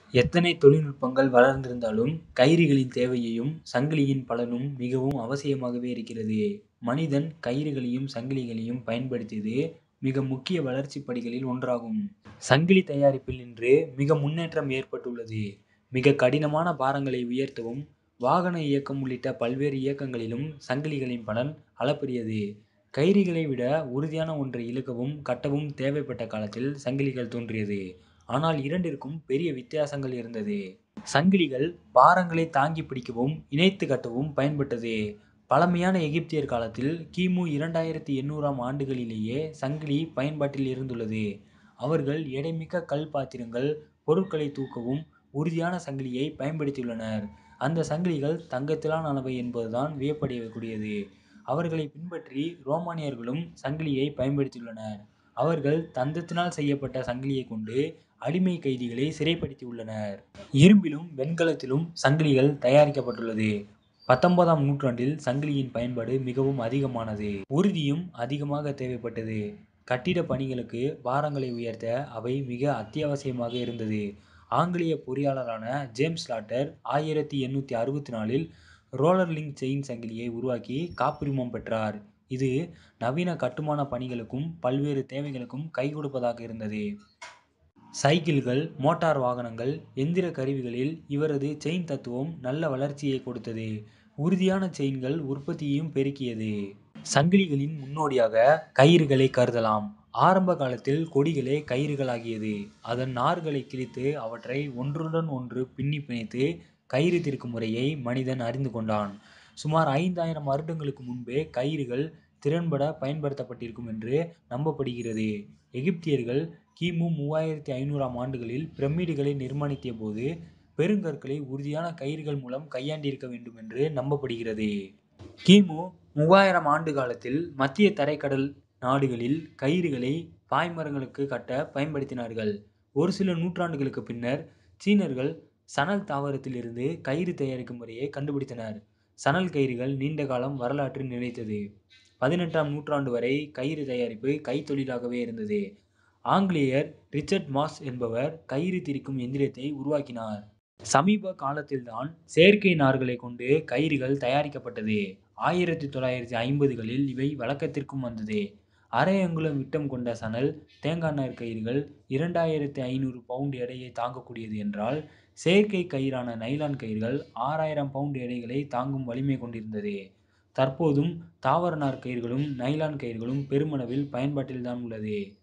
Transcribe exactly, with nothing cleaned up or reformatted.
எத்தனை தொழில்நுட்பங்கள் வளர்ந்திருந்தாலும் கயிறுகளின் தேவையையும் சங்கிலியின் பலனும் மிகவும் அவசியமாகவே இருக்கிறது. மனிதன் கயிறுகளையும் சங்கிலிகளையும் பயன்படுத்தியது மிக முக்கிய வளர்ச்சிப் படிகளில் ஒன்றாகும். சங்கிலி தயாரிப்பில் இன்று மிக முன்னேற்றம் ஏற்பட்டுள்ளது. மிக கடினமான பாரங்களை உயர்த்தவும், வாகன இயக்கம் உள்ளிட்ட பல்வேறு இயக்கங்களிலும் சங்கிலிகளின் பலன் அளப்பரியது. கயிறுகளை விட உறுதியான ஒன்றை இழுக்கவும் கட்டவும் தேவைப்பட்ட காலத்தில் சங்கிலிகள் தோன்றியது. ஆனால் இரண்டிற்கும் பெரிய வித்தியாசங்கள் இருந்தது. சங்கிலிகள் பாரங்களை தாங்கி பிடிக்கவும் இணைத்து கட்டவும் பயன்பட்டது. பழமையான எகிப்தியர் காலத்தில் கிமு இரண்டாயிரத்து எண்ணூறாம் ஆண்டுகளிலேயே சங்கிலி பயன்பாட்டில் இருந்துள்ளது. அவர்கள் எடைமிக்க கல் பாத்திரங்கள், பொருட்களை தூக்கவும் உறுதியான சங்கிலியை பயன்படுத்தியுள்ளனர். அந்த சங்கிலிகள் தங்கத்திலானவை என்பதுதான் வியப்படையக்கூடியது. அவர்களை பின்பற்றி ரோமானியர்களும் சங்கிலியை பயன்படுத்தியுள்ளனர். அவர்கள் தந்தத்தினால் செய்யப்பட்ட சங்கிலியை கொண்டு அடிமை கைதிகளை சிறைப்படுத்தியுள்ளனர். இரும்பிலும் வெண்கலத்திலும் சங்கிலிகள் தயாரிக்கப்பட்டுள்ளது. பத்தொன்பதாம் நூற்றாண்டில் சங்கிலியின் பயன்பாடு மிகவும் அதிகமானது. உறுதியும் அதிகமாக தேவைப்பட்டது. கட்டிட பணிகளுக்கு பாரங்களை உயர்த்த அவை மிக அத்தியாவசியமாக இருந்தது. ஆங்கிலேய பொறியாளரான ஜேம்ஸ் லாட்டர் ஆயிரத்து எண்ணூற்று அறுபத்து நாலில் ரோலர் லிங்க் செயின் சங்கிலியை உருவாக்கி காப்புரிமம் பெற்றார். இது நவீன கட்டுமான பணிகளுக்கும் பல்வேறு தேவைகளுக்கும் கைகொடுப்பதாக இருந்தது. சைக்கிள்கள், மோட்டார் வாகனங்கள், எந்திர கருவிகளில் இவரது செயின் தத்துவம் நல்ல வளர்ச்சியை கொடுத்தது. உறுதியான செயின்கள் உற்பத்தியையும் பெருக்கியது. சங்கிலிகளின் முன்னோடியாக கயிறுகளை கருதலாம். ஆரம்ப காலத்தில் கொடிகளே கயிறுகளாகியது. அதன் நார்களை கிழித்து அவற்றை ஒன்றுடன் ஒன்று பின்னி பிணைத்து கயிறு திருக்கும் முறையை மனிதன் அறிந்து கொண்டான். சுமார் ஐந்தாயிரம் வருடங்களுக்கு முன்பே கயிறுகள் திறன்பட பயன்படுத்தப்பட்டிருக்கும் என்று நம்பப்படுகிறது. எகிப்தியர்கள் கிமு மூவாயிரத்து ஐநூறாம் ஆண்டுகளில் பிரமிடுகளை நிர்மாணித்த போது பெருங்கற்களை உறுதியான கயிறுகள் மூலம் கையாண்டிருக்க வேண்டும் என்று நம்பப்படுகிறது. கிமு மூவாயிரம் ஆண்டு காலத்தில் மத்திய தரைக்கடல் நாடுகளில் கயிறுகளை பாய்மரங்களுக்கு கட்ட பயன்படுத்தினார்கள். ஒரு சில நூற்றாண்டுகளுக்கு பின்னர் சீனர்கள் சணல் தாவரத்தில் இருந்து கயிறு தயாரிக்கும் முறையை கண்டுபிடித்தனர். சணல் கயிறுகள் நீண்ட காலம் வரலாற்றில் நிலைத்தது. பதினெட்டாம் நூற்றாண்டு வரை கயிறு தயாரிப்பு கைத்தொழிலாகவே இருந்தது. ஆங்கிலேயர் ரிச்சர்ட் மாஸ் என்பவர் கயிறு திரிக்கும் எந்திரத்தை உருவாக்கினார். சமீப காலத்தில்தான் செயற்கை நார்களை கொண்டு கயிறுகள் தயாரிக்கப்பட்டது. ஆயிரத்து தொள்ளாயிரத்து ஐம்பதுகளில் இவை வழக்கத்திற்கும் வந்தது. அரை அங்குலம் விட்டம் கொண்ட சணல் தேங்காய் நார் கயிறுகள் இரண்டாயிரத்து ஐநூறு பவுண்ட் எடையை தாங்கக்கூடியது என்றால், செயற்கை கயிறான நைலான் கயிறுகள் ஆறாயிரம் பவுண்ட் எடைகளை தாங்கும் வலிமை கொண்டிருந்தது. தற்போதும் தாவர நார் கயிறுகளும் நைலான் கயிறுகளும் பெருமளவில் பயன்பாட்டில்தான் உள்ளது.